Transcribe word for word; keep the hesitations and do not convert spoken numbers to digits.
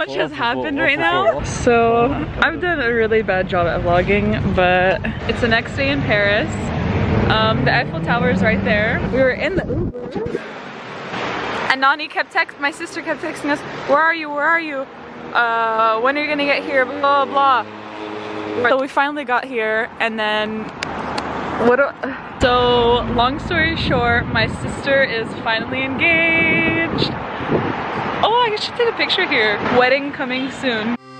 much has happened right now. So I've done a really bad job at vlogging, but it's the next day in Paris. Um, the Eiffel Tower is right there. We were in the Uber, and Nani kept text. My sister kept texting us, "Where are you? Where are you? Uh, when are you gonna get here? Blah blah." So we finally got here, and then what? Do, so long story short, my sister is finally engaged. Oh, I should take a picture here. Wedding coming soon.